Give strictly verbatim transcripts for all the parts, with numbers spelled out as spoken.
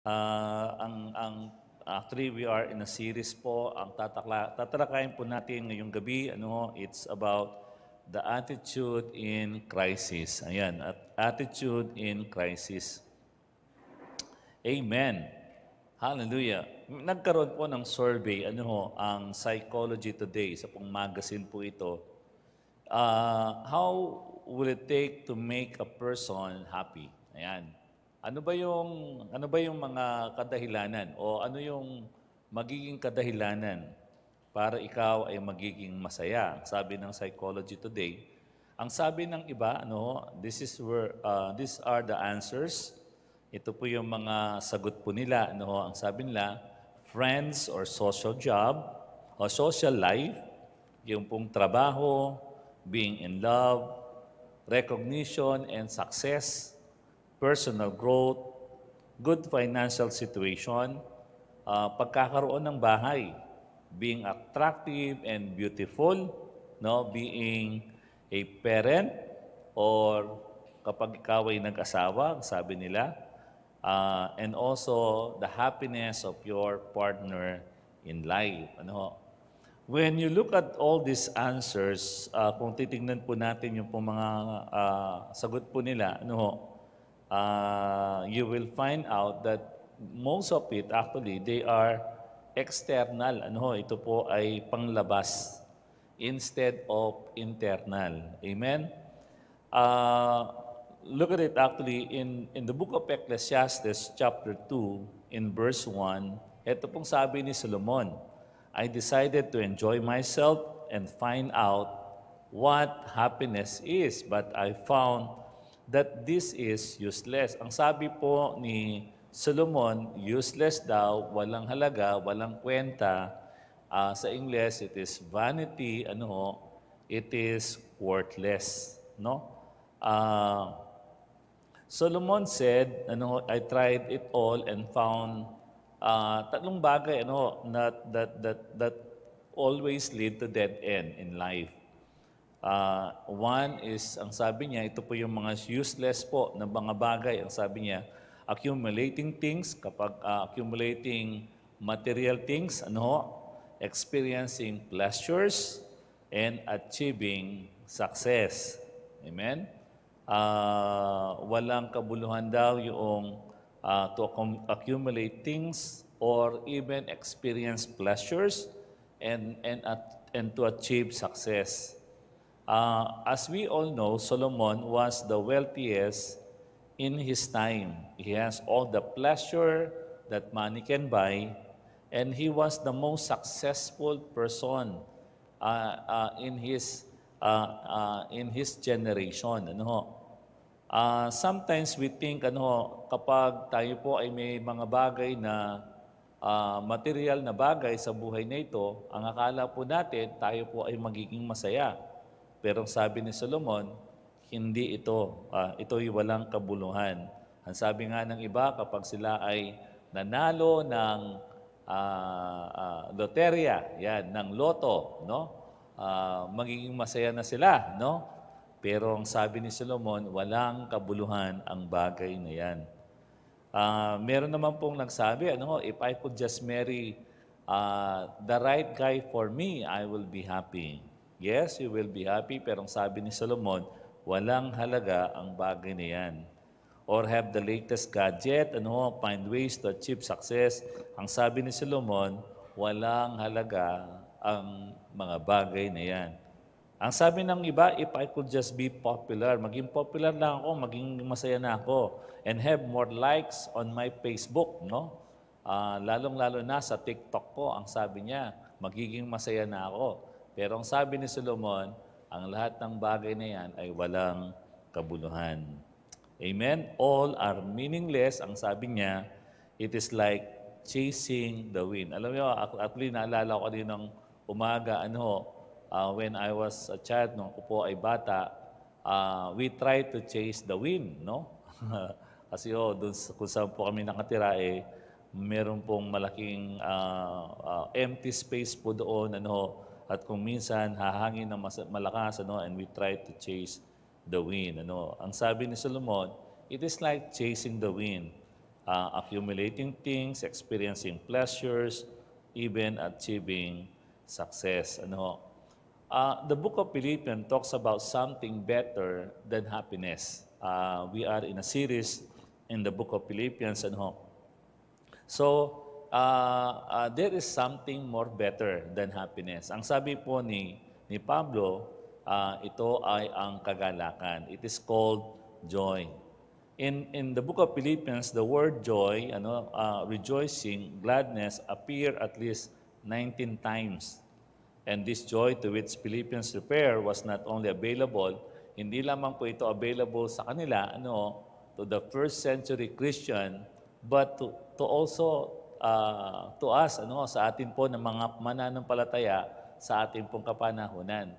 Ah, ang ang actually we are in a series po. Ang tatakla tatalakayin po natin ngayong gabi, ano, it's about the attitude in crisis. Ayan, at attitude in crisis. Amen. Hallelujah. Nagkaroon po ng survey, ano ho, ang Psychology Today, sa pong magazine po ito. Ah, how will it take to make a person happy? Ayan. Ano ba yung ano ba yung mga kadahilanan o ano yung magiging kadahilanan para ikaw ay magiging masaya? Sabi ng Psychology Today. Ang sabi ng iba, ano, this is where uh, these are the answers. Ito po yung mga sagot po nila, ano, ang sabi nila, friends or social job o social life, yung pong trabaho, being in love, recognition and success, personal growth, good financial situation, uh, pagkakaroon ng bahay, being attractive and beautiful, no, being a parent or kapag ikaw ay nag-asawa, sabi nila, uh, and also the happiness of your partner in life. Ano, when you look at all these answers, uh, kung titingnan po natin yung po mga uh, sagot po nila, ano ho, uh, you will find out that most of it actually they are external. Ano ho, ito po ay panglabas instead of internal. Amen? Uh, look at it actually in, in the book of Ecclesiastes chapter two in verse one, ito pong sabi ni Solomon, I decided to enjoy myself and find out what happiness is, but I found that this is useless. Ang sabi po ni Solomon, useless daw, walang halaga, walang kwenta. Uh, sa English, it is vanity, ano ho, it is worthless. No? Uh, Solomon said, ano, I tried it all and found uh, tatlong bagay ano, that, that, that, that always lead to dead end in life. Uh, one is, ang sabi niya, ito po yung mga useless po na mga bagay. Ang sabi niya, accumulating things, kapag uh, accumulating material things, ano, experiencing pleasures, and achieving success. Amen? Uh, walang kabuluhan daw yung uh, to accumulate things or even experience pleasures and, and, and to achieve success. Uh, as we all know, Solomon was the wealthiest in his time. He has all the pleasure that money can buy, and he was the most successful person uh, uh, in his uh, uh, in his generation. Ano ho? Uh, sometimes we think, ano, kapag tayo po ay may mga bagay na uh, material na bagay sa buhay na ito, ang akala po natin, tayo po ay magiging masaya. Pero sabi ni Solomon, hindi ito. Uh, ito'y walang kabuluhan. Ang sabi nga ng iba, kapag sila ay nanalo ng uh, uh, loterya, yan, ng loto, no? Uh, magiging masaya na sila, no? Pero ang sabi ni Solomon, walang kabuluhan ang bagay na yan. Uh, meron naman pong nagsabi, ano, if I could just marry uh, the right guy for me, I will be happy. Yes, you will be happy, pero ang sabi ni Solomon, walang halaga ang bagay na yan. Or have the latest gadget, ano, find ways to achieve success. Ang sabi ni Solomon, walang halaga ang mga bagay na yan. Ang sabi ng iba, if I could just be popular, maging popular lang ako, maging masaya na ako, and have more likes on my Facebook, no? Uh, lalong-lalo na sa TikTok ko, ang sabi niya, magiging masaya na ako. Pero ang sabi ni Solomon, ang lahat ng bagay na yan ay walang kabuluhan. Amen? All are meaningless, ang sabi niya, it is like chasing the wind. Alam niyo, actually, naalala ko din ng umaga, ano, Uh, when I was a child, nung ako po ay bata, uh, we tried to chase the wind, no? Kasi oh, dun, kung saan po kami nakatira, eh, meron pong malaking uh, uh, empty space po doon, ano, at kung minsan hahangin ng mas- malakas, ano, and we tried to chase the wind, ano. Ang sabi ni Solomon, it is like chasing the wind. uh, accumulating things, experiencing pleasures, even achieving success. Ano? Uh, the book of Philippians talks about something better than happiness. Uh, we are in a series in the book of Philippians. Ano? So, uh, uh, there is something more better than happiness. Ang sabi po ni, ni Pablo, uh, ito ay ang kagalakan. It is called joy. In, in the book of Philippians, the word joy, ano, uh, rejoicing, gladness, appear at least nineteen times. And this joy to which Philippians refer was not only available, hindi lamang po ito available sa kanila, ano, to the first century Christian, but to, to also uh, to us, ano, sa atin po ng mga mananampalataya sa atin pong kapanahunan.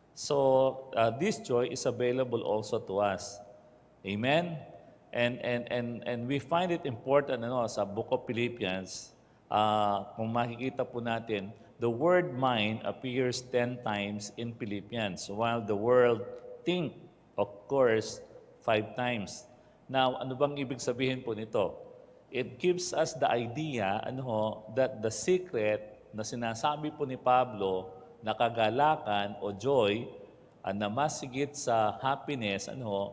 So, uh, this joy is available also to us. Amen? And, and, and, and we find it important, ano, sa book of Philippians, uh, kung makikita po natin, the word mind appears ten times in Philippians, while the word think, of course, five times. Now, ano bang ibig sabihin po nito? It gives us the idea, ano ho, that the secret na sinasabi po ni Pablo na kagalakan o joy uh, na masigit sa happiness, ano ho,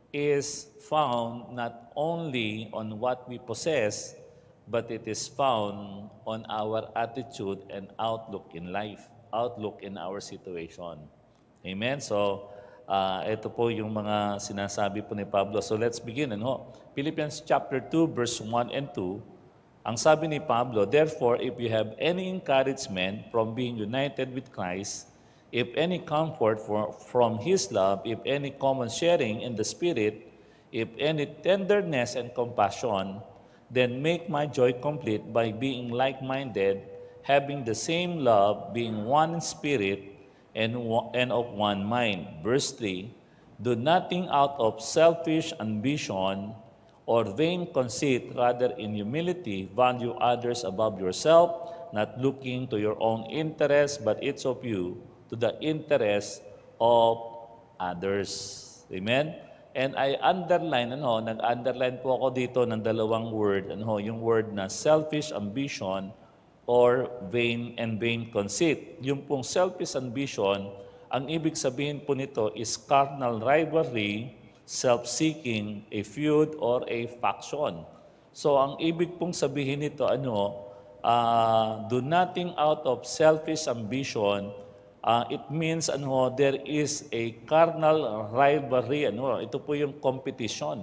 is found not only on what we possess, but it is found on our attitude and outlook in life, outlook in our situation. Amen? So, uh, ito po yung mga sinasabi po ni Pablo. So, let's begin. Ano? Philippians chapter two, verse one and two. Ang sabi ni Pablo, therefore, if you have any encouragement from being united with Christ, if any comfort for, from His love, if any common sharing in the Spirit, if any tenderness and compassion, then make my joy complete by being like-minded, having the same love, being one in spirit, and, and of one mind. Verse three, do nothing out of selfish ambition or vain conceit, rather in humility value others above yourself, not looking to your own interest, but each of you to the interest of others. Amen? And I underline, ano, nag-underline po ako dito ng dalawang word, ano, yung word na selfish ambition or vain and vain conceit. Yung pong selfish ambition, ang ibig sabihin po nito is carnal rivalry, self-seeking, a feud, or a faction. So ang ibig pong sabihin nito, ano, uh, do nothing out of selfish ambition. Uh, it means ano, there is a carnal rivalry. Ano, ito po yung competition.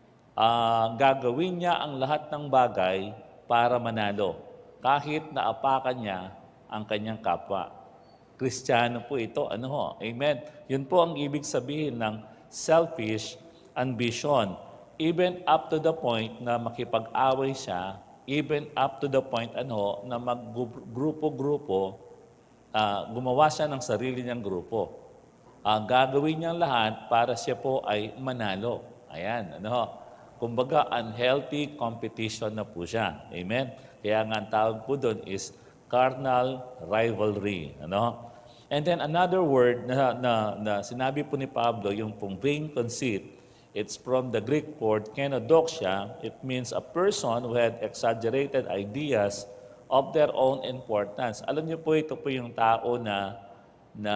Uh, gagawin niya ang lahat ng bagay para manalo, kahit naapakan niya ang kanyang kapwa. Kristiyano po ito. Ano ho? Amen. Yun po ang ibig sabihin ng selfish ambition. Even up to the point na makipag-away siya, even up to the point ano, na mag-grupo-grupo, Uh, gumawa siya ng sarili niyang grupo. Uh, gagawin niya lahat para siya po ay manalo. Ayan, ano? Kumbaga, unhealthy competition na po siya. Amen? Kaya nga ang tawag po doon is carnal rivalry. Ano? And then another word na, na, na sinabi po ni Pablo, yung pong vain conceit, it's from the Greek word kenodoxia. It means a person who had exaggerated ideas of their own importance. Alam niyo po, ito po yung tao na, na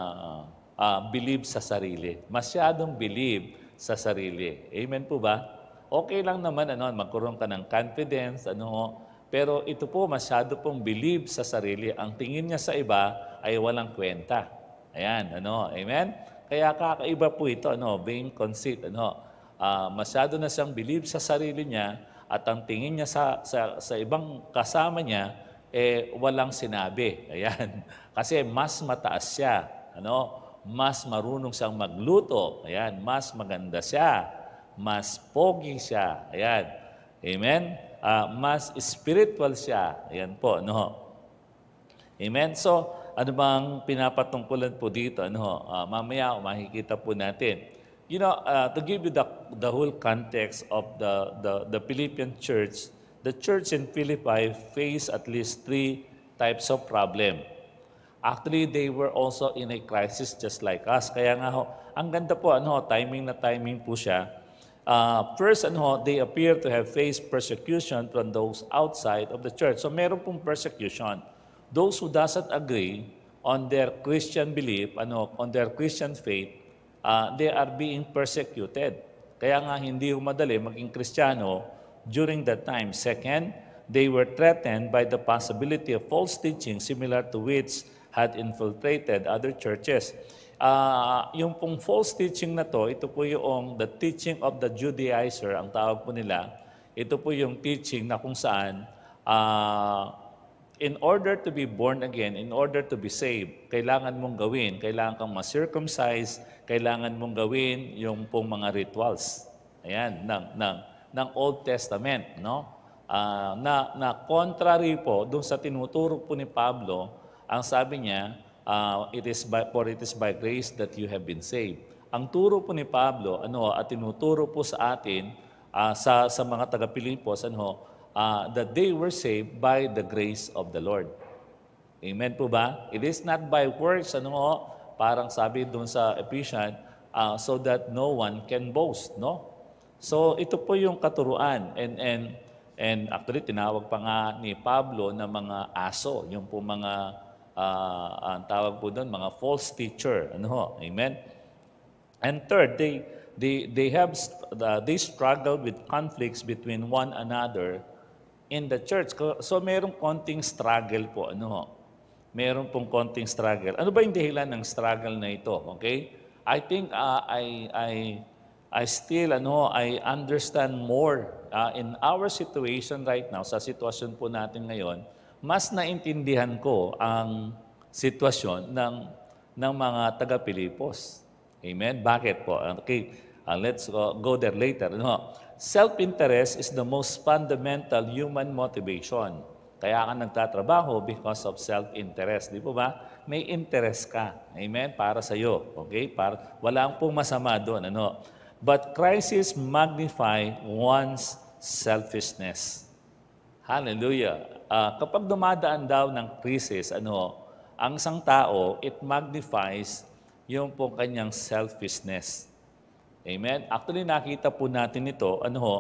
uh, believe sa sarili. Masyadong believe sa sarili. Amen po ba? Okay lang naman, ano, magkaroon ka ng confidence, ano, pero ito po masyado pong believe sa sarili. Ang tingin niya sa iba ay walang kwenta. Ayan, ano, amen? Kaya kakaiba po ito, ano, vain conceit, ano, uh, masyado na siyang believe sa sarili niya, at ang tingin niya sa, sa, sa ibang kasama niya, eh, walang sinabi. Ayan. Kasi mas mataas siya. Ano? Mas marunong siyang magluto. Ayan. Mas maganda siya. Mas pogi siya. Ayan. Amen? Uh, mas spiritual siya. Ayan po. Ano? Amen? So, ano bang pinapatungkulan po dito? Ano? Uh, mamaya, makikita po natin. You know, uh, to give you the, the whole context of the, the, the Philippian church, the church in Philippi faced at least three types of problem. Actually, they were also in a crisis just like us. Kaya nga ho, ang ganda po, ano, timing na timing po siya. Uh, first, ano ho, they appear to have faced persecution from those outside of the church. So meron pong persecution. Those who doesn't agree on their Christian belief, ano, on their Christian faith, uh, they are being persecuted. Kaya nga hindi ho madali maging Kristiyano during that time. Second, they were threatened by the possibility of false teaching similar to which had infiltrated other churches. Uh, yung pong false teaching na to, ito po yung the teaching of the Judaizer, ang tawag po nila. Ito po yung teaching na kung saan uh, in order to be born again, in order to be saved, kailangan mong gawin, kailangan kang ma-circumcise, kailangan mong gawin yung pong mga rituals. Ayan, ng, ng, ng Old Testament, no? Uh, na, na contrary po dun sa tinuturo po ni Pablo, ang sabi niya, Uh, it is by, for it is by grace that you have been saved. Ang turo po ni Pablo, ano, at tinuturo po sa atin, uh, sa, sa mga taga-Pilipos, ano, uh, that they were saved by the grace of the Lord. Amen po ba? It is not by works, ano, parang sabi doon sa Ephesians, uh, so that no one can boast, no? So ito po yung katuruan, and and and actually tinawag pa nga ni Pablo na mga aso, yung po mga Uh, ang tawag po doon, mga false teacher. Ano ho? Amen? And third, they, they, they have, uh, they struggle with conflicts between one another in the church. So, merong konting struggle po. Ano ho? Meron pong konting struggle. Ano ba yung dahilan ng struggle na ito? Okay? I think uh, I, I, I still, ano, I understand more uh, in our situation right now, sa sitwasyon po natin ngayon, mas naintindihan ko ang sitwasyon ng, ng mga taga-Pilipos. Amen? Bakit po? Okay, uh, let's go, go there later. No? Self-interest is the most fundamental human motivation. Kaya ka nagtatrabaho because of self-interest. Di po ba? May interest ka. Amen? Para sa iyo. Okay? Para, wala pong masama doon. Ano? But crisis magnify one's selfishness. Hallelujah. Uh, kapag dumadaan daw ng crisis, ano, ang isang tao, it magnifies yung po kanyang selfishness. Amen? Actually, nakita po natin ito, ano ho,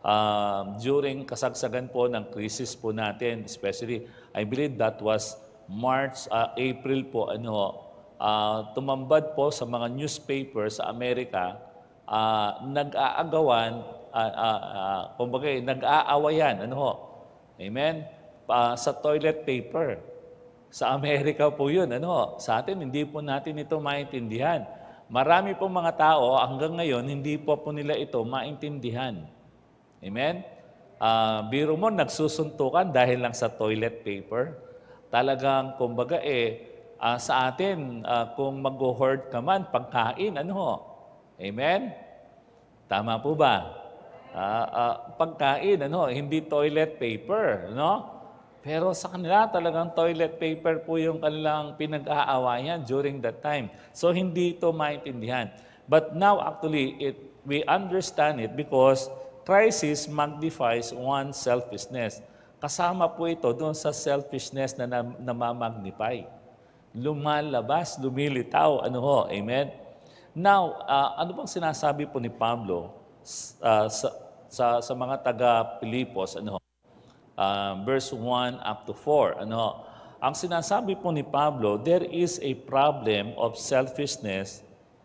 uh, during kasagsagan po ng crisis po natin, especially, I believe that was March, uh, April po, ano ho, uh, tumambad po sa mga newspapers sa Amerika, uh, nag-aagawan, uh, uh, uh, kumbaga, nag-aawayan, ano ho, amen? Uh, sa toilet paper. Sa Amerika po yun. Ano? Sa atin, hindi po natin ito maintindihan. Marami pong mga tao, hanggang ngayon, hindi po po nila ito maintindihan. Amen? Uh, biro mo, nagsusuntukan dahil lang sa toilet paper. Talagang, kumbaga eh, uh, sa atin, uh, kung mag-hoard ka man, pagkain, ano? Amen? Tama po ba? Uh, uh, pagkain, ano? Hindi toilet paper, no? Pero sa kanila talagang toilet paper po yung kanilang pinag-aawayan during that time. So hindi ito maintindihan. But now actually, it, we understand it because crisis magnifies one's selfishness. Kasama po ito doon sa selfishness na namamagnify. Lumalabas, lumilitaw. Ano ho? Amen? Now, uh, ano bang sinasabi po ni Pablo uh, sa, sa, sa mga taga-Pilipos? Ano ho? Uh, verse one up to four. Ano, ang sinasabi po ni Pablo, there is a problem of selfishness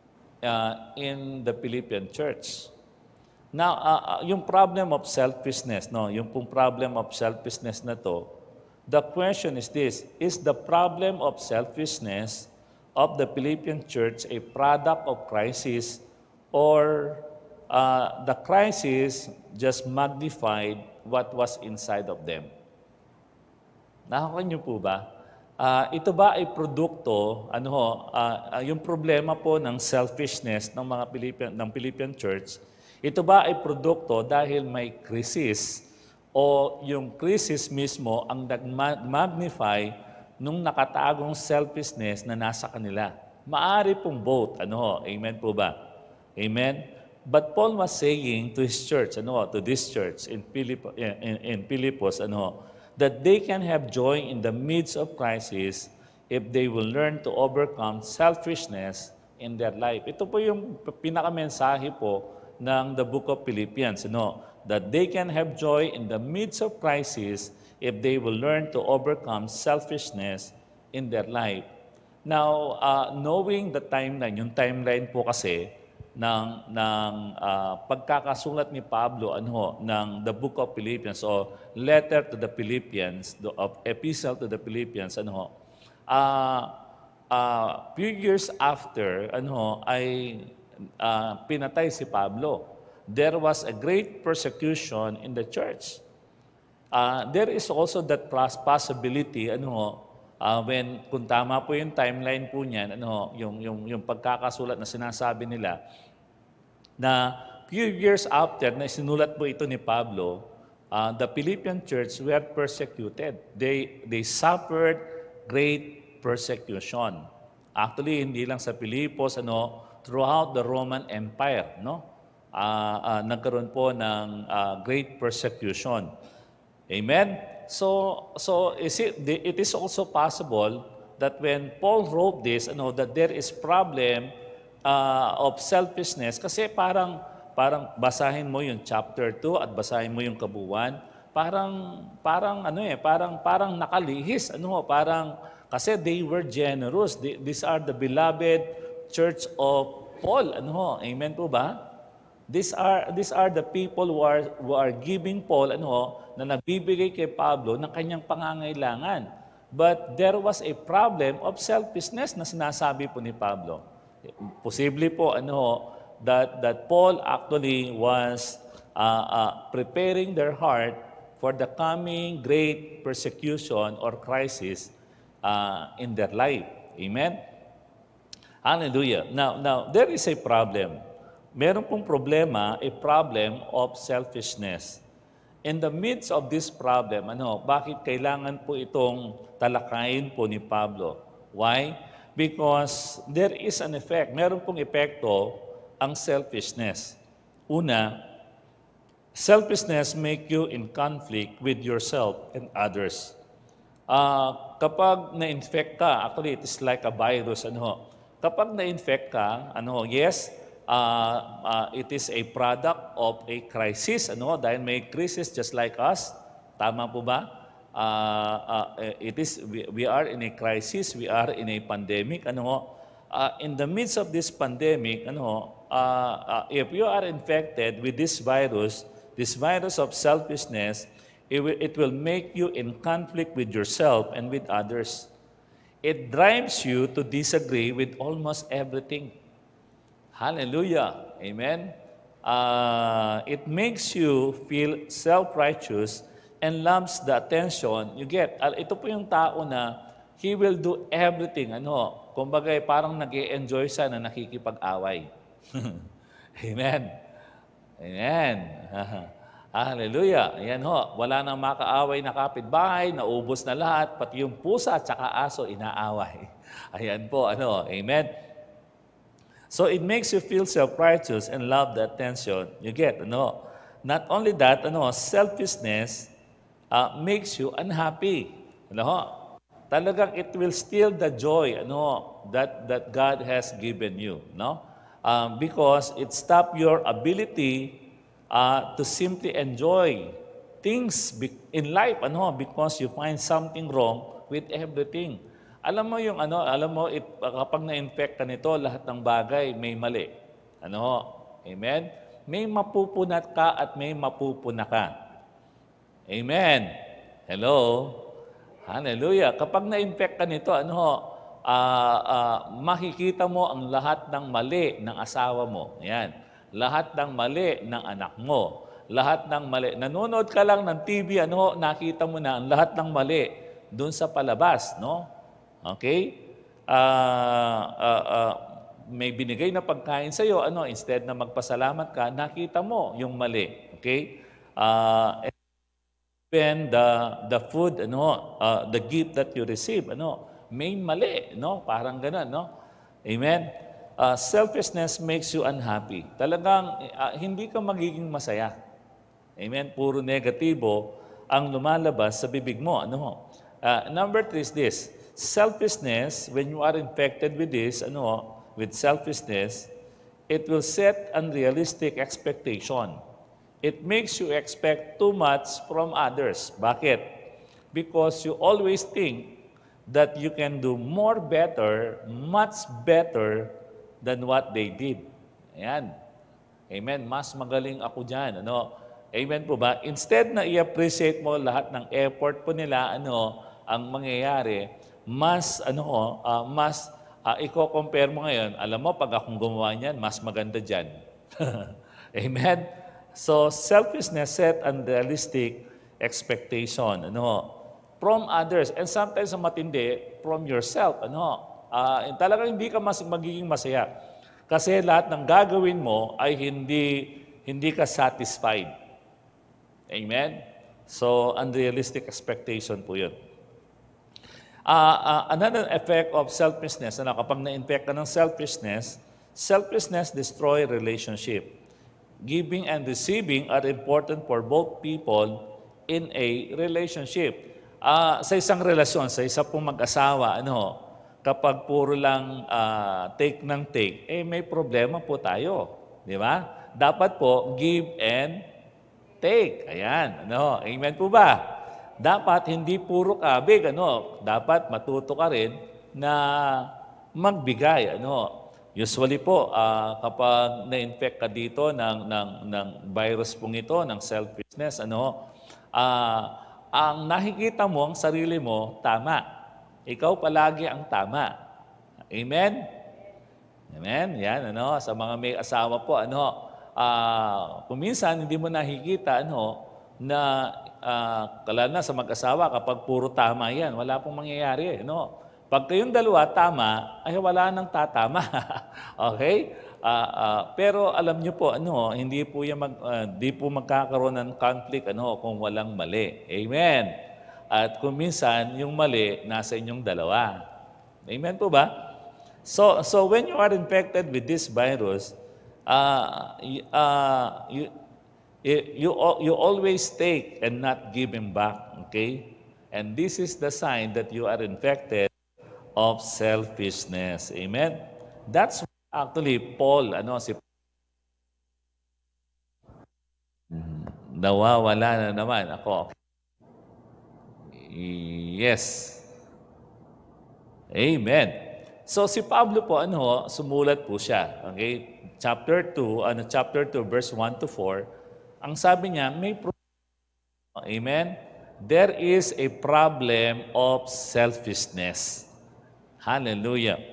uh, in the Philippian church. Now, uh, yung problem of selfishness, no, yung pong problem of selfishness na to, the question is this, is the problem of selfishness of the Philippian church a product of crisis or uh, the crisis just magnified what was inside of them? Nakakita niyo po ba? Uh, ito ba ay produkto, ano ho, uh, uh, yung problema po ng selfishness ng mga Philippian, ng Philippian church, ito ba ay produkto dahil may crisis o yung crisis mismo ang nag-magnify nung nakatagong selfishness na nasa kanila? Maari pong both. Ano ho? Amen po ba? Amen? But Paul was saying to his church, ano, to this church in, Philipp, in, in Philippos, ano, that they can have joy in the midst of crisis if they will learn to overcome selfishness in their life. Ito po yung pinakamensahe po ng the book of Philippians, ano, that they can have joy in the midst of crisis if they will learn to overcome selfishness in their life. Now, uh, knowing the timeline, yung timeline po kasi ng, ng uh, pagkakasulat ni Pablo ano, ng the book of Philippians o letter to the Philippians, the, of epistle to the Philippians, ano, uh, uh, few years after, ano, ay uh, pinatay si Pablo. There was a great persecution in the church. Uh, there is also that possibility, ano, uh, when, kung tama po yung timeline po niyan, ano, yung, yung, yung pagkakasulat na sinasabi nila, na few years after na sinulat po ito ni Pablo, uh, the Philippian church were persecuted. They, they suffered great persecution. Actually, hindi lang sa Pilipos, ano, throughout the Roman Empire, no? Uh, uh, nagkaroon po ng uh, great persecution. Amen? So, so is it, it is also possible that when Paul wrote this, ano, that there is problem uh, of selfishness, kasi parang, parang basahin mo yung chapter two at basahin mo yung kabuuan, parang, parang ano eh, parang, parang nakalihis, ano, parang, kasi they were generous. They, these are the beloved church of Paul, ano, amen po ba? These are, these are the people who are, who are giving Paul, ano, na nagbibigay kay Pablo ng kanyang pangangailangan. But there was a problem of selfishness na sinasabi po ni Pablo. Posible po, ano, that, that Paul actually was uh, uh, preparing their heart for the coming great persecution or crisis uh, in their life. Amen? Hallelujah. Now, now, there is a problem. Meron pong problema, a problem of selfishness. In the midst of this problem, ano, bakit kailangan po itong talakayin po ni Pablo? Why? Because there is an effect. Meron pong epekto ang selfishness. Una, selfishness make you in conflict with yourself and others. Uh, kapag na-infect ka, actually it is like a virus, ano, kapag na-infect ka, ano, yes, uh, uh, it is a product of a crisis, ano, dahil may crisis just like us. Tama po ba? Uh, uh, it is, we, we are in a crisis, we are in a pandemic, ano, uh, in the midst of this pandemic, ano, uh, uh, if you are infected with this virus, this virus of selfishness, it will, it will make you in conflict with yourself and with others. It drives you to disagree with almost everything. Hallelujah. Amen. Uh, it makes you feel self-righteous and loves the attention you get. Ito po yung tao na he will do everything. Ano, kumbaga parang nag-e-enjoy siya na nakikipag-away. Amen. Amen. Hallelujah. Ayan ho. Wala nang makaaway na kapitbahay, naubos na lahat, pati yung pusa at saka aso inaaway. Ayan po. Ano, amen. So it makes you feel self-righteous and love the attention you get. Ano? Not only that, ano, selfishness uh, makes you unhappy. Ano? Talagang it will steal the joy, ano, that that God has given you, no? Um, because it stop your ability uh, to simply enjoy things in life, ano, because you find something wrong with everything. Alam mo yung ano, alam mo it, kapag na-infect ka nito, lahat ng bagay may mali. Ano? Amen? May mapupunat ka at may mapupuna ka. Amen. Hello. Hallelujah. Kapag na-infect ka nito, ano, uh, uh, makikita mo ang lahat ng mali ng asawa mo. Ayan. Lahat ng mali ng anak mo. Lahat ng mali. Nanonood ka lang ng T V, ano, nakita mo na ang lahat ng mali doon sa palabas, no? Okay? Uh, uh, uh, may binigay na pagkain sa iyo, ano, instead na magpasalamat ka, nakita mo yung mali. Okay? Uh, and the the food, ano, uh, the gift that you receive, ano, may mali, no? Parang gano'n, no? Amen? Uh, selfishness makes you unhappy. Talagang uh, hindi ka magiging masaya. Amen? Puro negatibo ang lumalabas sa bibig mo. Ano? Uh, number three is this. Selfishness, when you are infected with this, ano, with selfishness, it will set unrealistic expectation. It makes you expect too much from others. Bakit? Because you always think that you can do more better, much better than what they did. Ayan. Amen. Mas magaling ako dyan. Ano? Amen po ba? Instead na i-appreciate mo lahat ng effort po nila, ano, ang mangyayari, mas, ano, uh, mas, uh, i-compare mo ngayon, alam mo, pag akong gumawa niyan, mas maganda dyan. Amen? So, selfishness set unrealistic expectation, ano, from others. And sometimes, matindi, from yourself, ano, uh, talagang hindi ka mas, magiging masaya. Kasi lahat ng gagawin mo ay hindi, hindi ka satisfied. Amen? So, unrealistic expectation po yun. Uh, uh, another effect of selfishness, ano, kapag na-infect ka ng selfishness, selfishness destroy relationship. Giving and receiving are important for both people in a relationship. Uh, sa isang relasyon, sa isa pong mag-asawa, ano, kapag puro lang uh, take ng take, eh may problema po tayo. Di ba? Dapat po give and take. Ayan. Ano, amen po ba? Dapat hindi puro kabig. Ano, dapat matuto ka rin na magbigay. Ano, usually po, uh, kapag na-infect ka dito ng, ng, ng virus pong ito, ng selfishness, ano, uh, ang nakikita mo, ang sarili mo, tama. Ikaw palagi ang tama. Amen? Amen? Yan, ano, sa mga may asawa po, ano, uh, kuminsan hindi mo nakikita, ano, na, uh, kala na sa mag-asawa, kapag puro tama yan, wala pong mangyayari, ano. Pag kayong dalawa tama, ay wala nang tatama. Okay? Uh, uh, pero alam niyo po, ano, hindi po yan mag, uh, di po magkakaroon ng conflict, ano, kung walang mali. Amen. At kung minsan, yung mali, nasa inyong dalawa. Amen po ba? So, so when you are infected with this virus, uh, uh, you, you, you always take and not give him back. Okay? And this is the sign that you are infected of selfishness. Amen? That's actually Paul, ano, si nawawala na naman ako. Yes. Amen. So si Pablo po, ano, sumulat po siya. Okay? Chapter two, ano, chapter two, verse one to four, ang sabi niya, may problem. Amen? There is a problem of selfishness. Hallelujah.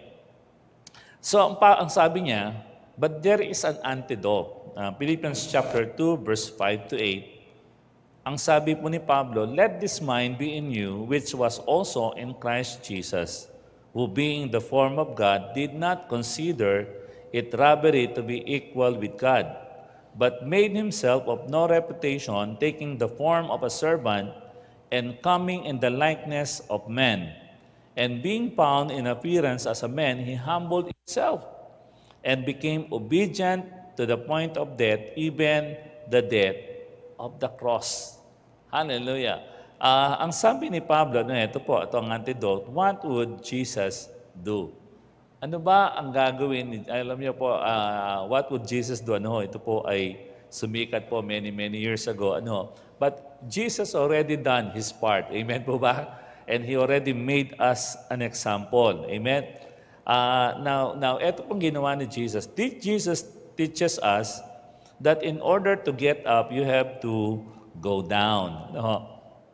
So, ang, pa, ang sabi niya, but there is an antidote. Uh, Philippians chapter two, verse five to eight. Ang sabi po ni Pablo, let this mind be in you, which was also in Christ Jesus, who being the form of God, did not consider it robbery to be equal with God, but made himself of no reputation, taking the form of a servant, and coming in the likeness of men. And being found in appearance as a man, he humbled himself and became obedient to the point of death, even the death of the cross. Hallelujah. Uh, ang sabi ni Pablo, no, ito po, ito ang antidote, what would Jesus do? Ano ba ang gagawin? Alam niyo po, uh, what would Jesus do? Ano, ito po ay sumikat po many, many years ago. Ano, but Jesus already done his part. Amen po ba? And He already made us an example. Amen? Uh, now, now, ito pong ginawa ni Jesus. Did Jesus teaches us that in order to get up, you have to go down. No?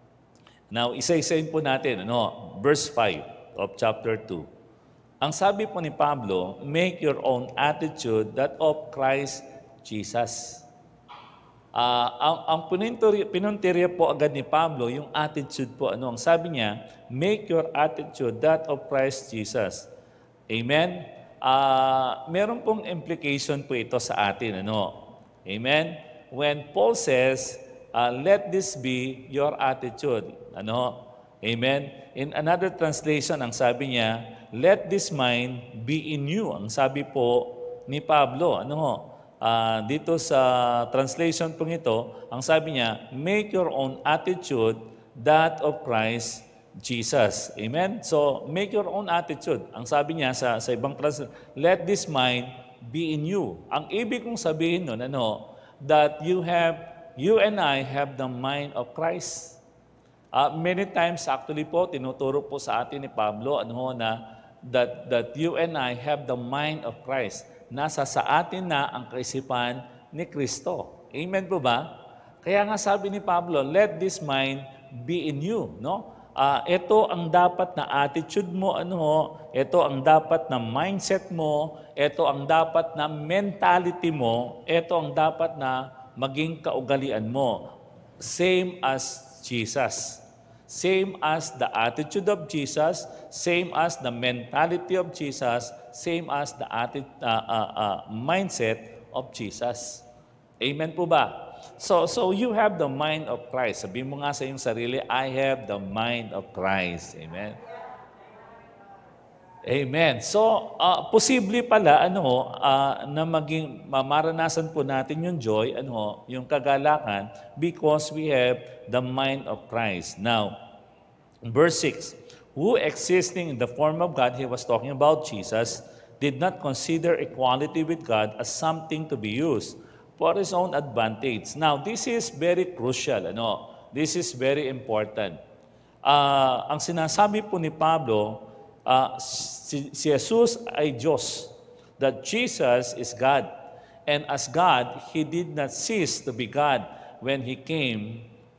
Now, isa-isayin po natin. No? Verse five of chapter two. Ang sabi po ni Pablo, make your own attitude that of Christ Jesus. Uh, ang, ang pinuntirya po agad ni Pablo, yung attitude po, ano, ang sabi niya, make your attitude that of Christ Jesus. Amen? Uh, meron pong implication po ito sa atin, ano? Amen? When Paul says, uh, let this be your attitude, ano? Amen? In another translation, ang sabi niya, let this mind be in you. Ang sabi po ni Pablo, ano? Uh, dito sa translation pong ito, ang sabi niya, make your own attitude that of Christ Jesus. Amen? So, make your own attitude. Ang sabi niya sa, sa ibang translation, let this mind be in you. Ang ibig kong sabihin nun, ano, that you have, you and I have the mind of Christ. Uh, many times, actually po, tinuturo po sa atin ni Pablo, ano, na that, that you and I have the mind of Christ. Nasa sa atin na ang kaisipan ni Kristo. Amen po ba? Kaya nga sabi ni Pablo, let this mind be in you, no? Uh, ito ang dapat na attitude mo, ano, ito ang dapat na mindset mo, ito ang dapat na mentality mo, ito ang dapat na maging kaugalian mo. Same as Jesus. Same as the attitude of Jesus, same as the mentality of Jesus, same as the atti- uh, uh, uh, mindset of Jesus. Amen po ba? So, so you have the mind of Christ. Sabihin mo nga sa iyong sarili, I have the mind of Christ. Amen. Amen. So, uh, posible pala ano uh, na maging mamaranasan po natin yung joy, ano, yung kagalakan because we have the mind of Christ. Now, verse six, who existing in the form of God, he was talking about Jesus, did not consider equality with God as something to be used for his own advantage. Now, this is very crucial. Ano? This is very important. Uh, ang sinasabi po ni Pablo, uh, si, si Jesus ay Diyos. That Jesus is God. And as God, He did not cease to be God when He came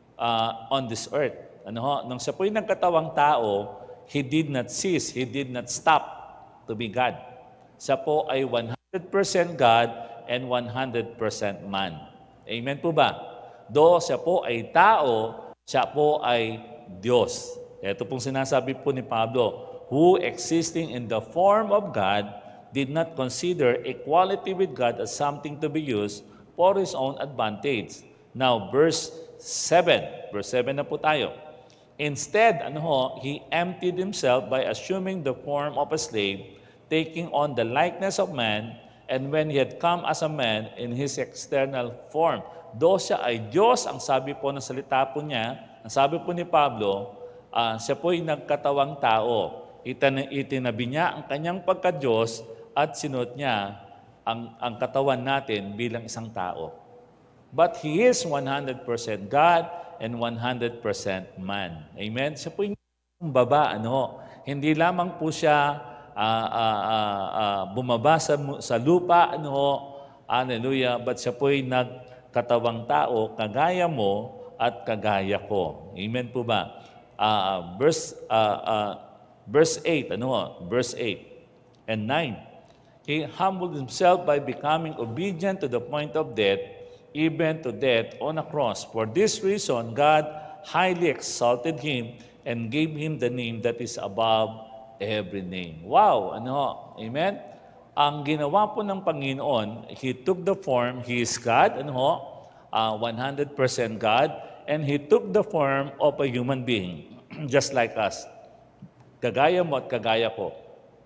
uh, on this earth. Ano ho? Nung siya po'y nagkatawang tao, He did not cease, He did not stop to be God. Siya po ay one hundred percent God and one hundred percent man. Amen po ba? Do siya po ay tao, siya po ay Diyos. Ito pong sinasabi po ni Pablo, who existing in the form of God, did not consider equality with God as something to be used for his own advantage. Now, verse seven. Verse seven na po tayo. Instead, ano ho, he emptied himself by assuming the form of a slave, taking on the likeness of man, and when he had come as a man in his external form. Though siya ay Diyos, ang sabi po ng salita po niya, ang sabi po ni Pablo, uh, siya po'y nagkatawang tao. Itin- itinabi niya ang kanyang pagka-Diyos at sinuot niya ang, ang katawan natin bilang isang tao. But He is one hundred percent God and one hundred percent man. Amen? Siya po'y baba, ano? Hindi lamang po siya Uh, uh, uh, uh, bumaba sa, sa lupa, ano, hallelujah, but siya po'y nagkatawang tao, kagaya mo at kagaya ko. Amen po ba? Uh, verse, uh, uh, verse eight, ano, verse eight and nine. He humbled himself by becoming obedient to the point of death, even to death on a cross. For this reason, God highly exalted him and gave him the name that is above every name. Wow! Ano? Amen? Ang ginawa po ng Panginoon, He took the form, He is God, ano? Uh, one hundred percent God, and He took the form of a human being, just like us. Kagaya mo at kagaya ko.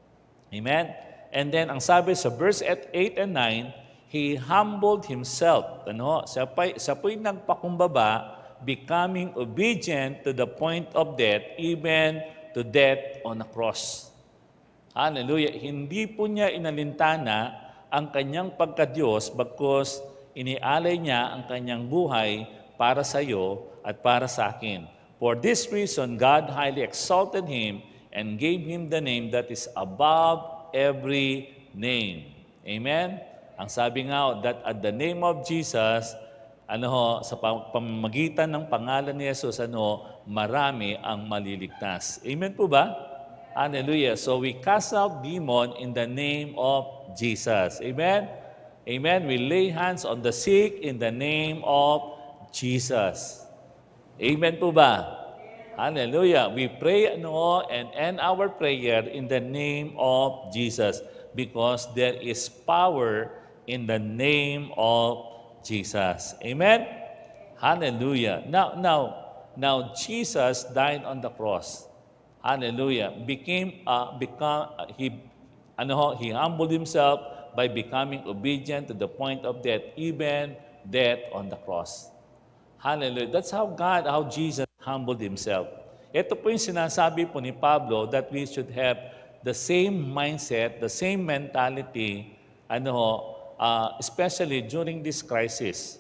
Amen? And then, ang sabi sa verse eight and nine, He humbled Himself. Ano? Siya po'y, siya po'y nagpakumbaba, becoming obedient to the point of death, even to death on a cross. Hallelujah. Hindi po niya inalintana ang kanyang pagka-Diyos bagkus inialay niya ang kanyang buhay para sa iyo at para sa akin. For this reason, God highly exalted Him and gave Him the name that is above every name. Amen? Ang sabi nga, that at the name of Jesus, ano ho, sa pamamagitan ng pangalan ni Jesus, ano, marami ang maliligtas. Amen po ba? Hallelujah. So we cast out demon in the name of Jesus. Amen? Amen. We lay hands on the sick in the name of Jesus. Amen po ba? Hallelujah. We pray ano, and end our prayer in the name of Jesus because there is power in the name of Jesus. Amen? Hallelujah. Now, now, now Jesus died on the cross. Hallelujah. Became, uh, become, uh, he, ano ho, he humbled himself by becoming obedient to the point of death, even death on the cross. Hallelujah. That's how God, how Jesus humbled himself. Ito po yung sinasabi po ni Pablo that we should have the same mindset, the same mentality ano ho, uh, especially during this crisis.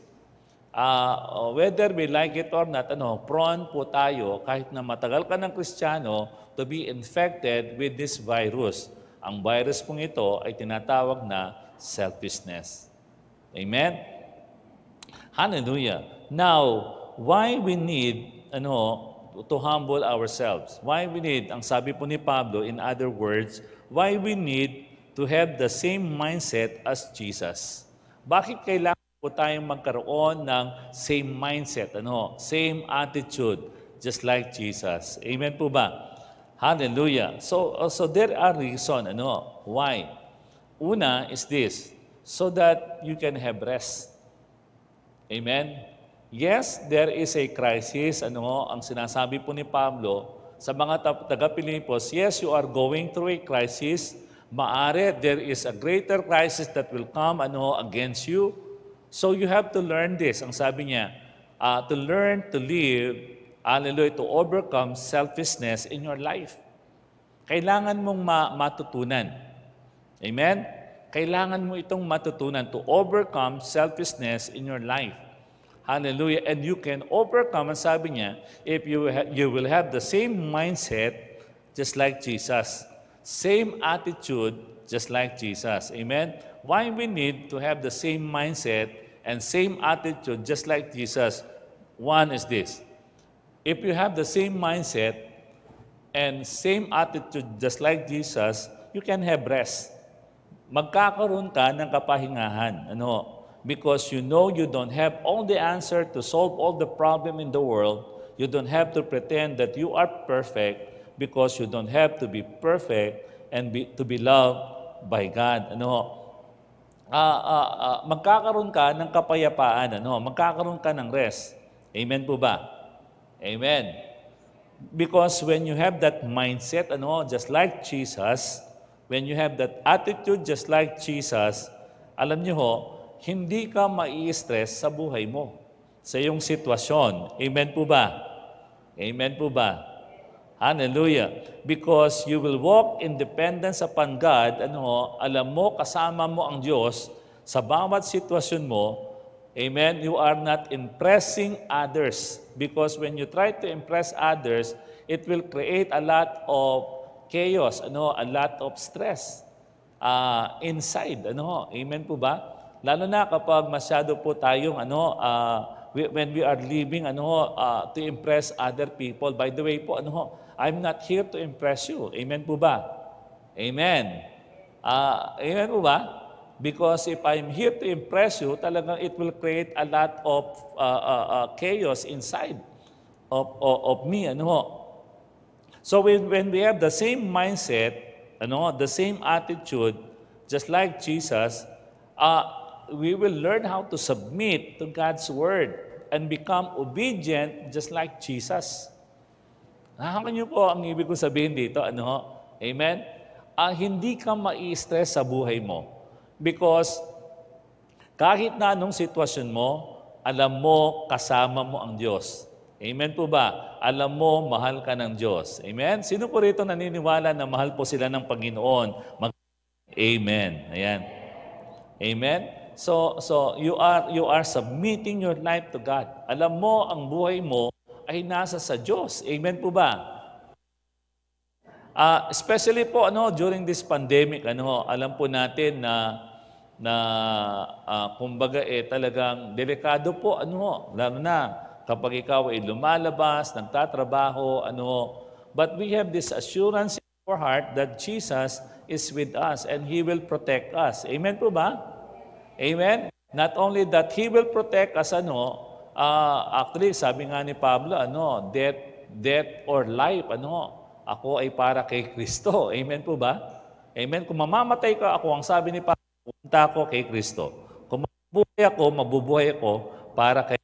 Uh, whether we like it or not, ano, prone po tayo, kahit na matagal ka ng Kristiyano, to be infected with this virus. Ang virus pong ito ay tinatawag na selfishness. Amen? Hallelujah. Now, why we need ano, to humble ourselves? Why we need, ang sabi po ni Pablo, in other words, why we need to have the same mindset as Jesus? Bakit kailangan po tayong magkaroon ng same mindset, ano, same attitude, just like Jesus? Amen po ba? Hallelujah. So, uh, so there are reasons, ano, why. Una is this, so that you can have rest. Amen? Yes, there is a crisis, ano, ang sinasabi po ni Pablo sa mga taga-Pilipos, yes, you are going through a crisis. Maari, there is a greater crisis that will come, ano, against you. So you have to learn this. Ang sabi niya, uh, to learn to live, hallelujah, to overcome selfishness in your life. Kailangan mong ma- matutunan. Amen? Kailangan mo itong matutunan to overcome selfishness in your life. Hallelujah. And you can overcome, ang sabi niya, if you, ha- you will have the same mindset just like Jesus. Same attitude just like Jesus. Amen? Why we need to have the same mindset and same attitude just like Jesus? One is this. If you have the same mindset and same attitude just like Jesus, you can have rest. Magkakaroon ka ng kapahingahan. Ano? Because you know you don't have all the answer to solve all the problem in the world. You don't have to pretend that you are perfect because you don't have to be perfect and be, to be loved by God. Ano? Uh, uh, uh, magkakaroon ka ng kapayapaan, ano? Magkakaroon ka ng rest. Amen po ba? Amen. Because when you have that mindset, ano, just like Jesus, when you have that attitude just like Jesus, alam niyo ho, hindi ka mai-stress sa buhay mo, sa iyong sitwasyon. Amen po ba? Amen po ba? Hallelujah. Because you will walk in dependence upon God, ano, alam mo, kasama mo ang Diyos sa bawat sitwasyon mo. Amen? You are not impressing others. Because when you try to impress others, it will create a lot of chaos, ano, a lot of stress uh, inside. Ano, amen po ba? Lalo na kapag masyado po tayong ano, uh, when we are living ano, uh, to impress other people. By the way po, ano, I'm not here to impress you. Amen po ba? Amen. Uh, amen po ba? Because if I'm here to impress you, talagang it will create a lot of uh, uh, uh, chaos inside of, of, of me. Ano? So when, when we have the same mindset, ano, the same attitude, just like Jesus, uh, we will learn how to submit to God's Word and become obedient just like Jesus. Nakaka niyo po ang ibig ko sabihin dito, ano? Amen? Uh, hindi ka mai-stress sa buhay mo. Because kahit na anong sitwasyon mo, alam mo, kasama mo ang Diyos. Amen po ba? Alam mo, mahal ka ng Diyos. Amen? Sino po rito naniniwala na mahal po sila ng Panginoon? Mag- Amen. Ayan. Amen? So, so you are you are submitting your life to God. Alam mo, ang buhay mo ay nasa sa Diyos. Amen po ba? Uh, especially po ano during this pandemic, ano, alam po natin na na uh, kumbaga eh talagang delikado po ano, lalo na kapag ikaw ay lumalabas, nagtatrabaho, ano, but we have this assurance in our heart that Jesus is with us and He will protect us. Amen po ba? Amen? Not only that He will protect us, ano, uh, actually, sabi nga ni Pablo, ano, death, death or life, ano, ako ay para kay Kristo. Amen po ba? Amen? Kung mamamatay ka ako, ang sabi ni Pablo, punta ako kay Kristo. Kung mabubuhay ako, mabubuhay ako para kay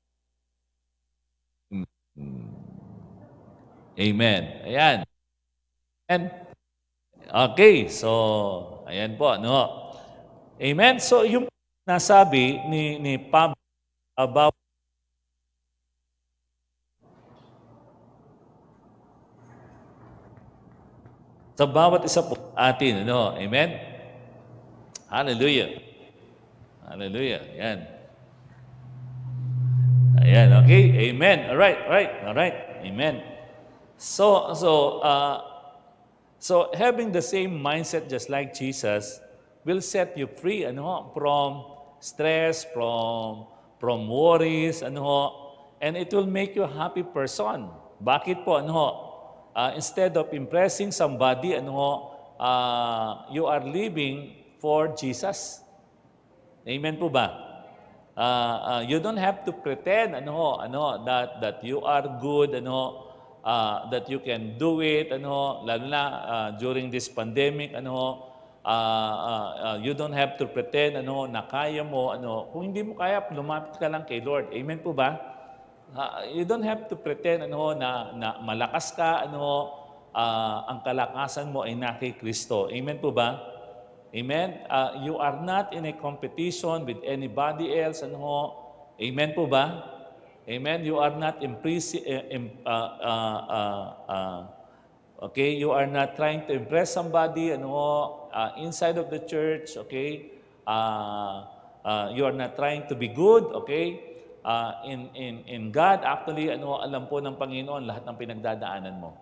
Amen. Ayan. Amen. Okay, so, ayan po, no? Amen? So, yung nasabi ni, ni Pablo about sa bawat isa po atin, ano? Amen? Hallelujah. Hallelujah. Yan. Ayan, okay? Amen. All right, all right, all right. Amen. So, so, uh, so having the same mindset just like Jesus will set you free, ano ho, from stress, from from worries, ano ho, and it will make you a happy person. Bakit po, ano ho? Uh, instead of impressing somebody, ano ho, uh, you are living for Jesus. Amen po ba? Uh, uh, you don't have to pretend ano ho, ano that that you are good, ano uh, that you can do it, ano lalo na uh, during this pandemic, ano uh, uh, uh, you don't have to pretend ano na kaya mo, ano kung hindi mo kaya, lumapit ka lang kay Lord. Amen po ba? Uh, you don't have to pretend ano na, na malakas ka, ano uh, ang kalakasan mo ay na kay Kristo. Amen po ba? Amen? Uh, you are not in a competition with anybody else. Ano ho? Amen po ba? Amen? You are not impress, uh, uh, uh, uh, uh, okay? You are not trying to impress somebody ano ho? Uh, inside of the church. Okay? Uh, uh, you are not trying to be good. Okay? Uh, in, in, in God, actually, ano, alam po ng Panginoon lahat ng pinagdadaanan mo.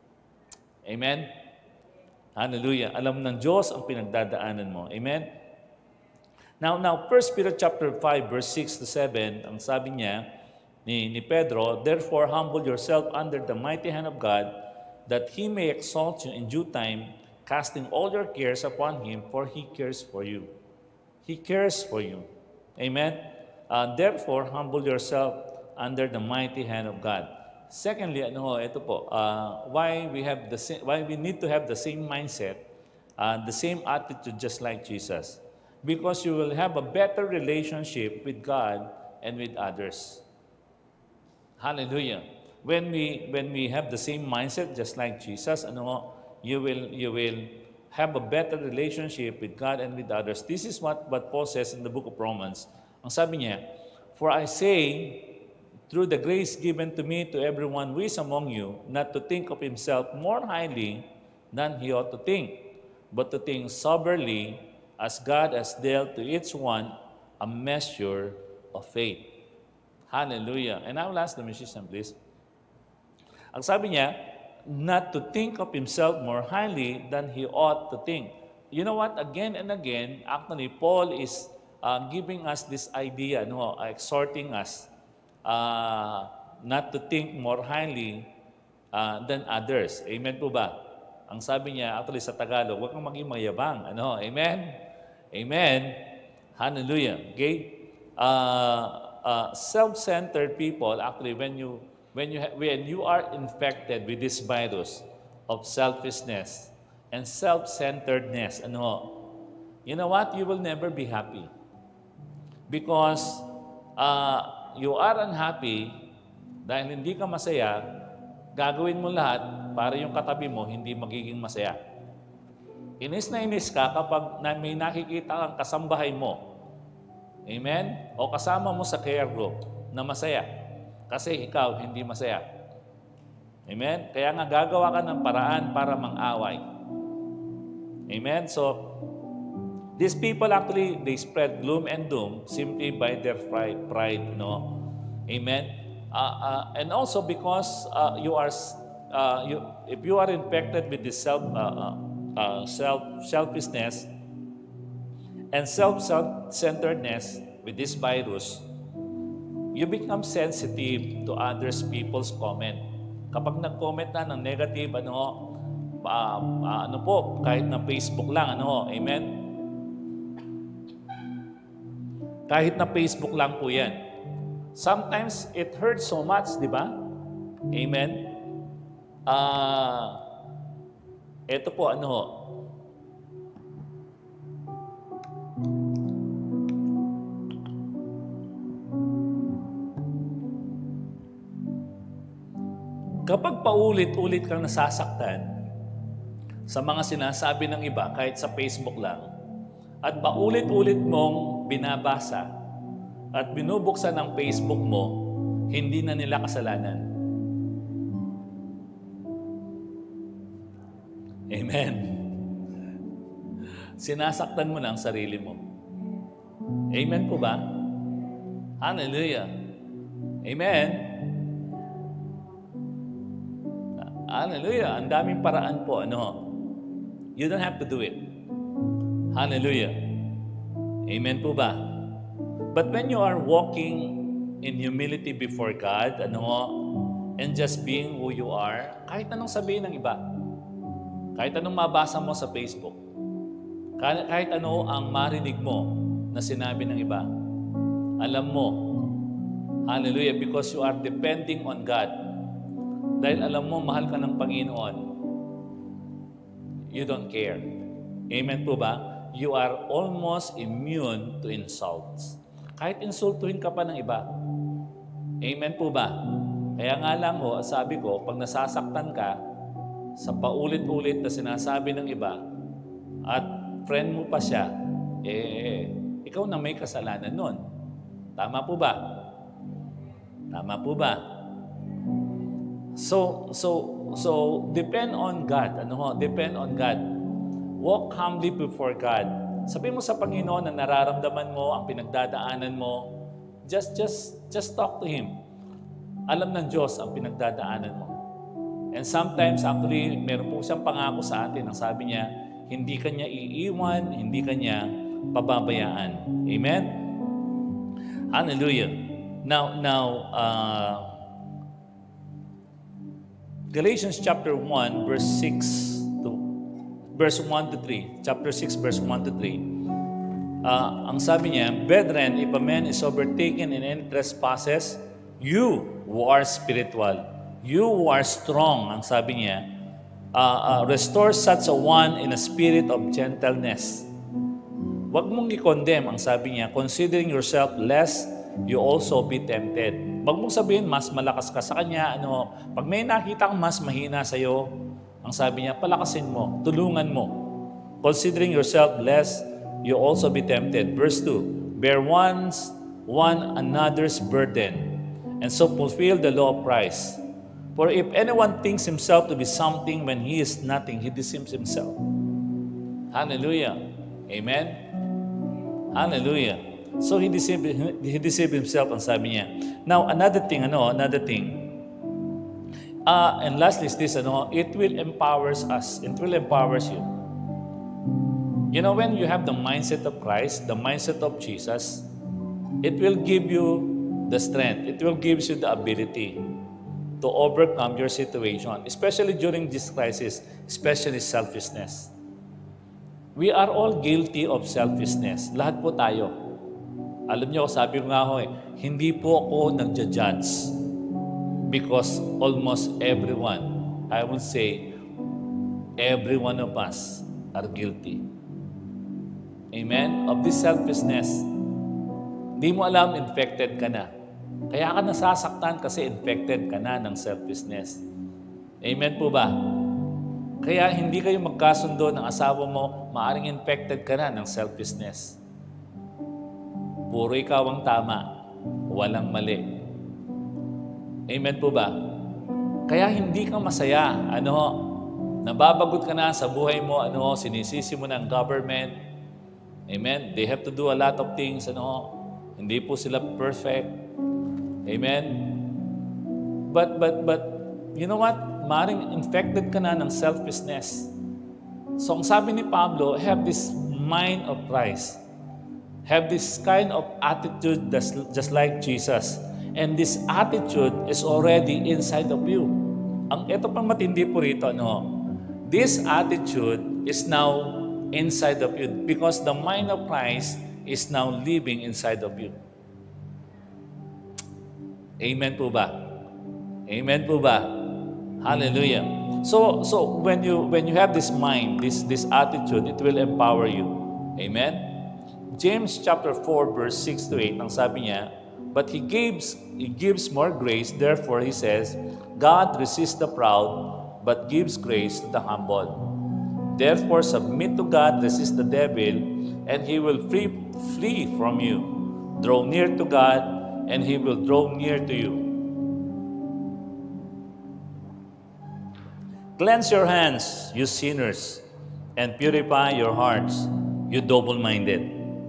Amen? Hallelujah. Alam ng Diyos ang pinagdadaanan mo. Amen? Now, now First Peter chapter five, verse six to seven, ang sabi niya ni, ni Pedro, therefore humble yourself under the mighty hand of God, that He may exalt you in due time, casting all your cares upon Him, for He cares for you. He cares for you. Amen? Uh, therefore, humble yourself under the mighty hand of God. Secondly, ano ho, ito po, uh, why we have the why we need to have the same mindset, uh, the same attitude just like Jesus. Because you will have a better relationship with God and with others. Hallelujah. When we when we have the same mindset just like Jesus, ano ho, you will you will have a better relationship with God and with others. This is what what Paul says in the book of Romans. Ang sabi niya, for I say, through the grace given to me, to everyone who is among you, not to think of himself more highly than he ought to think, but to think soberly, as God has dealt to each one a measure of faith. Hallelujah. And I will ask the musician, please. Ang sabi niya, not to think of himself more highly than he ought to think. You know what? Again and again, actually, Paul is uh, giving us this idea, no, uh, exhorting us, Uh, not to think more highly uh, than others. Amen po ba? Ang sabi niya, actually sa Tagalog, huwag kang maging mayabang. Ano? Amen? Amen? Hallelujah. Okay? Uh, uh, self-centered people, actually, when you when you when you are infected with this virus of selfishness and self-centeredness, ano? You know what? You will never be happy. Because uh, you are unhappy dahil hindi ka masaya, gagawin mo lahat para yung katabi mo hindi magiging masaya. Inis na inis ka kapag na may nakikita kang kasambahay mo. Amen? O kasama mo sa care group na masaya. Kasi ikaw hindi masaya. Amen? Kaya nga gagawa ka ng paraan para mang-away. Amen? So, these people actually, they spread gloom and doom simply by their pride, pride no? Amen? Uh, uh, and also because uh, you are, uh, you, if you are infected with this self, uh, uh, self, selfishness and self-centeredness with this virus, you become sensitive to others people's comment. Kapag nag-comment na ng negative, ano, uh, uh, ano po, kahit na Facebook lang, ano, amen? Kahit na Facebook lang po yan. Sometimes, it hurts so much, di ba? Amen? Uh, ito po, ano ho? Kapag paulit-ulit kang nasasaktan sa mga sinasabi ng iba, kahit sa Facebook lang, at paulit-ulit mong binabasa at binubuksan ng Facebook mo, hindi na nila kasalanan. Amen. Sinasaktan mo na ang sarili mo. Amen po ba? Hallelujah. Amen. Hallelujah. Ang daming paraan po. Ano? You don't have to do it. Hallelujah. Amen po ba? But when you are walking in humility before God, ano, and just being who you are, kahit anong sabihin ng iba, kahit anong mabasa mo sa Facebook, kahit, kahit ano ang marinig mo na sinabi ng iba, alam mo, hallelujah, because you are depending on God. Dahil alam mo, mahal ka ng Panginoon, you don't care. Amen po ba? You are almost immune to insults. Kahit insultuhin ka pa ng iba. Amen po ba? Kaya nga lang ho, sabi ko, pag nasasaktan ka sa paulit-ulit na sinasabi ng iba at friend mo pa siya, eh, ikaw na may kasalanan nun. Tama po ba? Tama po ba? So, so, so, depend on God. Ano ho? Depend on God. Walk humbly before God. Sabihin mo sa Panginoon na nararamdaman mo, ang pinagdadaanan mo, just, just, just talk to Him. Alam ng Diyos ang pinagdadaanan mo. And sometimes, actually, meron po siyang pangako sa atin. Ang sabi niya, hindi kanya iiwan, hindi kanya pababayaan. Amen? Hallelujah. Now, now, uh, Galatians chapter one, verse six to verse one to three. Chapter six, verse one to three. Uh, ang sabi niya, Brethren, if a man is overtaken in any trespasses, you who are spiritual, you who are strong, ang sabi niya, uh, uh, restore such a one in a spirit of gentleness. Huwag mong i-condemn, ang sabi niya, considering yourself lest you also be tempted. Huwag mong sabihin, mas malakas ka sa kanya. Ano, pag may nakita kang mas mahina sa'yo, ang sabi niya, palakasin mo, tulungan mo. Considering yourself lest you also be tempted. Verse two, bear one's, one another's burden, and so fulfill the law of Christ. For if anyone thinks himself to be something when he is nothing, he deceives himself. Hallelujah. Amen? Hallelujah. So he deceived, he deceived himself, ang sabi niya. Now, another thing, ano, another thing. Uh, and lastly is this, ano, it will empowers us. It will empowers you. You know, when you have the mindset of Christ, the mindset of Jesus, it will give you the strength. It will give you the ability to overcome your situation, especially during this crisis, especially selfishness. We are all guilty of selfishness. Lahat po tayo. Alam niyo, sabi ko nga ho eh, hindi po ako nagja-judge because almost everyone, I will say, every one of us are guilty. Amen? Of this selfishness. Hindi mo alam, infected ka na. Kaya ka nasasaktan kasi infected ka na ng selfishness. Amen po ba? Kaya hindi kayo magkasundo ng asawa mo, maaring infected ka na ng selfishness. Puro ikaw ang tama, walang mali. Amen po ba? Kaya hindi ka masaya. Ano, nababagot ka na sa buhay mo, ano, sinisisi mo ng government. Amen? They have to do a lot of things, ano, hindi po sila perfect. Amen? But, but, but, you know what? Maring infected ka na ng selfishness. So, ang sabi ni Pablo, have this mind of Christ. Have this kind of attitude that's just like Jesus. And this attitude is already inside of you. Ang ito pang matindi po rito, no? This attitude is now inside of you because the mind of Christ is now living inside of you. Amen po ba? Amen po ba? Hallelujah. So so when you when you have this mind, this this attitude, it will empower you. Amen. James chapter four verse six to eight, ang sabi niya, but he gives he gives more grace, therefore he says, God resists the proud, but gives grace to the humble. Therefore submit to God, resist the devil, and he will flee, flee from you. Draw near to God, and he will draw near to you. Cleanse your hands, you sinners, and purify your hearts, You double-minded.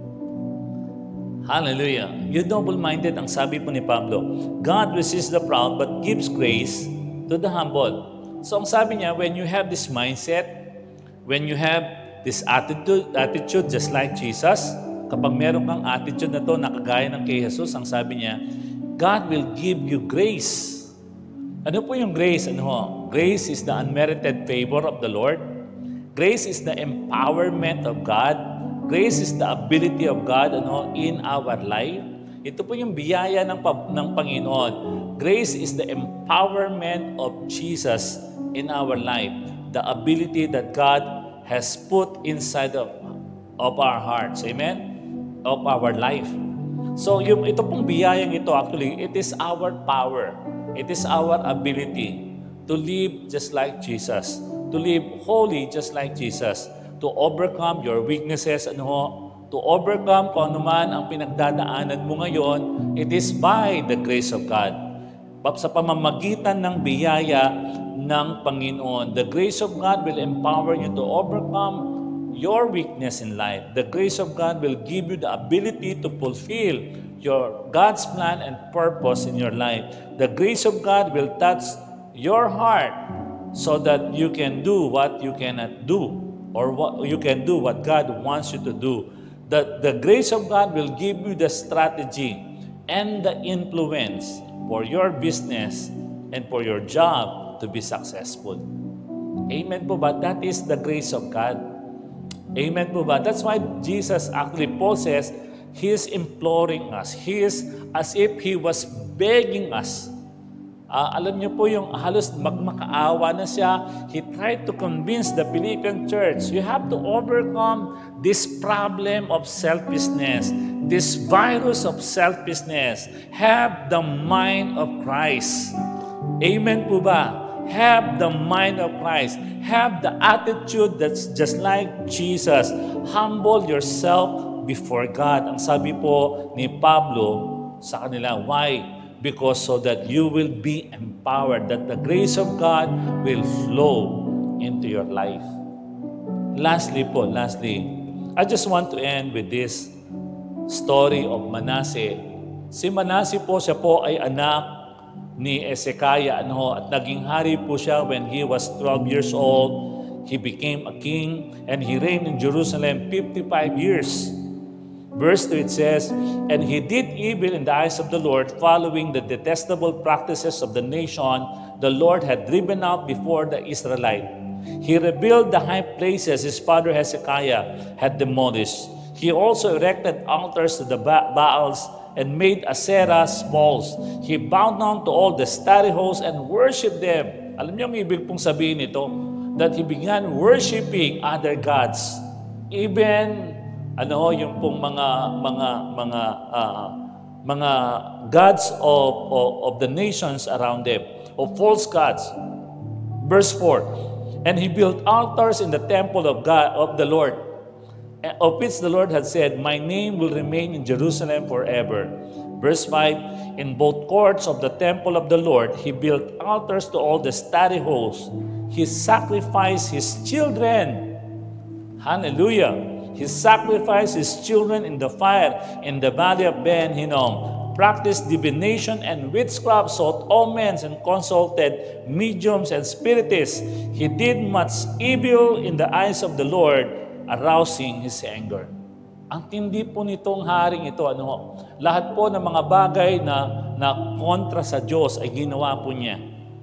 Hallelujah. You double-minded, ang sabi po ni Pablo. God resists the proud but gives grace to the humble. So ang sabi niya, when you have this mindset, when you have this attitude, attitude just like Jesus, kapag meron kang attitude na to, nakagaya ng kay Jesus, ang sabi niya, God will give you grace. Ano po yung grace? Ano ho? Grace is the unmerited favor of the Lord. Grace is the empowerment of God. Grace is the ability of God ano, in our life. Ito po yung biyaya ng, ng Panginoon. Grace is the empowerment of Jesus in our life. The ability that God has put inside of, of our hearts. Amen? Of our life. So, yung, ito pong biyayang ito, actually, it is our power. It is our ability to live just like Jesus. To live holy just like Jesus. To overcome your weaknesses, ano ho, to overcome kung ano man ang pinagdadaanan mo ngayon, it is by the grace of God. Sa pamamagitan ng biyaya ng Panginoon, the grace of God will empower you to overcome your weakness in life. The grace of God will give you the ability to fulfill your God's plan and purpose in your life. The grace of God will touch your heart so that you can do what you cannot do. Or what you can do what God wants you to do. The, the grace of God will give you the strategy and the influence for your business and for your job to be successful. Amen po ba? That is the grace of God. Amen po ba? That's why Jesus actually, Paul says, He is imploring us. He is as if He was begging us. Uh, alam niyo po yung halos magmakaawa na siya. He tried to convince the Philippian church, you have to overcome this problem of selfishness, this virus of selfishness. Have the mind of Christ. Amen po ba? Have the mind of Christ. Have the attitude that's just like Jesus. Humble yourself before God. Ang sabi po ni Pablo sa kanila, why? Because so that you will be empowered, that the grace of God will flow into your life. Lastly po, lastly, I just want to end with this story of Manasseh. Si Manasseh po, siya po ay anak ni Hezekiah, ano, at naging hari po siya when he was twelve years old. He became a king and he reigned in Jerusalem fifty-five years. Verse two, it says, and he did evil in the eyes of the Lord, following the detestable practices of the nation the Lord had driven out before the Israelites. He rebuilt the high places his father Hezekiah had demolished. He also erected altars to the ba Baals and made Asherah's poles. He bowed down to all the starry hosts and worshipped them. Alam niyo ang ibig pong sabihin nito? That he began worshiping other gods. Even ano yung pong mga mga mga uh, mga gods of, of of the nations around them, of false gods. Verse four, and he built altars in the temple of God of the Lord, of which the Lord had said, my name will remain in Jerusalem forever. Verse five, in both courts of the temple of the Lord he built altars to all the starry hosts. He sacrificed his children. Hallelujah. He sacrificed his children in the fire in the valley of Ben Hinnom, practiced divination and witchcraft, sought omens, and consulted mediums and spiritists. He did much evil in the eyes of the Lord, arousing his anger. Ang tindi po nitong haring ito, ano, lahat po ng mga bagay na, na kontra sa Diyos ay ginawa po niya.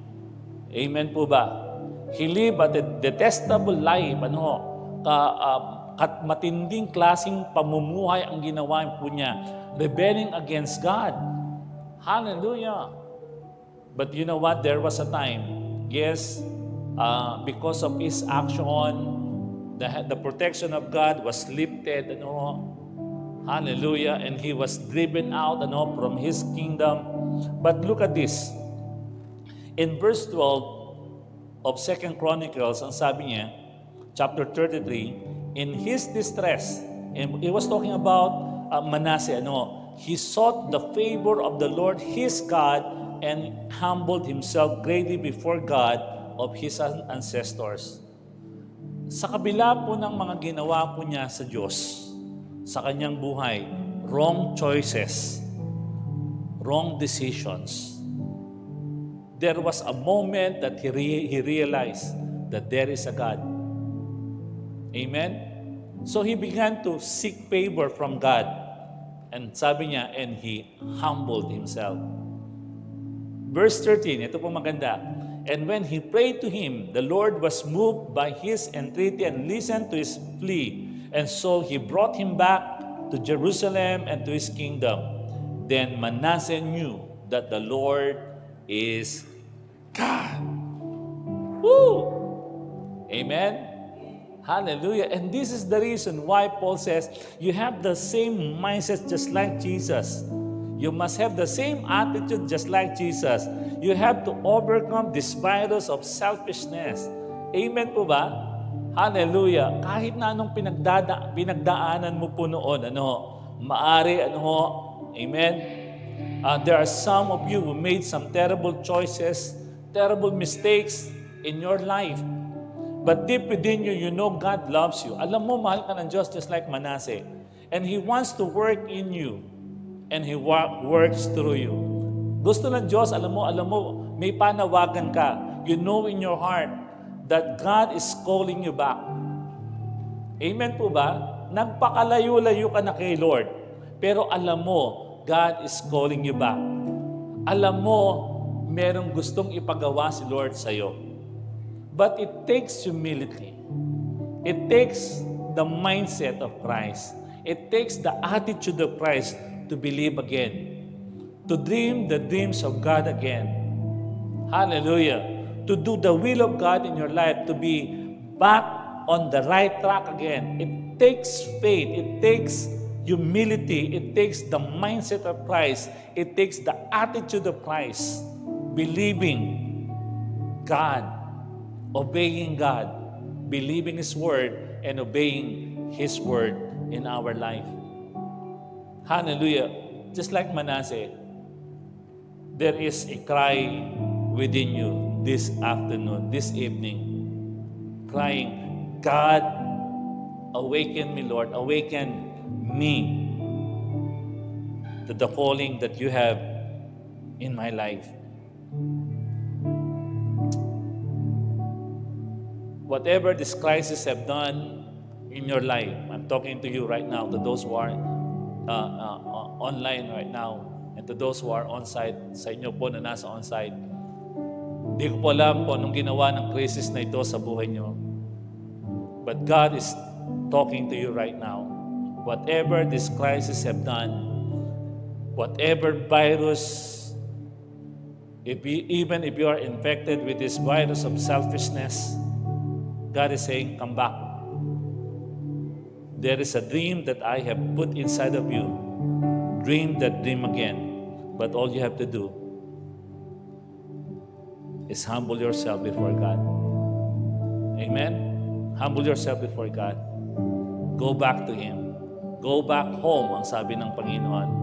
Amen po ba? He lived a detestable life, ano, ka, uh, at matinding klaseng pamumuhay ang ginawa po niya, rebelling against God. Hallelujah! But you know what? There was a time, yes, uh, because of his action, the, the protection of God was lifted, ano, hallelujah, and he was driven out, ano, from his kingdom. But look at this. In verse twelve of Second Chronicles, ang sabi niya, chapter thirty-three, in his distress, and he was talking about uh, Manasseh, ano, he sought the favor of the Lord his God and humbled himself greatly before God of his ancestors. sa kabila po ng mga ginawa po niya sa Diyos, sa kanyang buhay, wrong choices, wrong decisions, there was a moment that he, re- he realized that there is a God. Amen? So he began to seek favor from God. And sabi niya, and he humbled himself. Verse thirteen, ito po maganda. And when he prayed to him, the Lord was moved by his entreaty and listened to his plea. And so he brought him back to Jerusalem and to his kingdom. Then Manasseh knew that the Lord is God. Woo! Amen? Hallelujah. And this is the reason why Paul says, you have the same mindset just like Jesus. You must have the same attitude just like Jesus. You have to overcome this virus of selfishness. Amen po ba? Hallelujah. Kahit na anong pinagdada, pinagdaanan mo po noon, ano, maari, ano, amen? Uh, there are some of you who made some terrible choices, terrible mistakes in your life. But deep within you, you know God loves you. Alam mo, mahal ka ng Diyos just like Manasseh. And He wants to work in you. And He wa- works through you. Gusto ng Diyos, alam mo, alam mo, may panawagan ka. You know in your heart that God is calling you back. Amen po ba? Nagpakalayo-layo ka na kay Lord. Pero alam mo, God is calling you back. Alam mo, merong gustong ipagawa si Lord sa'yo. But it takes humility. It takes the mindset of Christ. It takes the attitude of Christ to believe again. To dream the dreams of God again. Hallelujah. To do the will of God in your life. To be back on the right track again. It takes faith. It takes humility. It takes the mindset of Christ. It takes the attitude of Christ. Believing God. Obeying God, believing His Word, and obeying His Word in our life. Hallelujah. Just like Manasseh, there is a cry within you this afternoon, this evening, crying, God, awaken me, Lord, awaken me to the calling that you have in my life. Whatever this crisis have done in your life, I'm talking to you right now, to those who are uh, uh, online right now, and to those who are on-site, sa inyo po na nasa on-site. Di ko po alam kung anong ginawa ng crisis na ito sa buhay nyo. But God is talking to you right now. Whatever this crisis have done, whatever virus, if you, even if you are infected with this virus of selfishness, God is saying, come back. There is a dream that I have put inside of you. Dream that dream again. But all you have to do is humble yourself before God. Amen? Humble yourself before God. Go back to Him. Go back home, ang sabi ng Panginoon.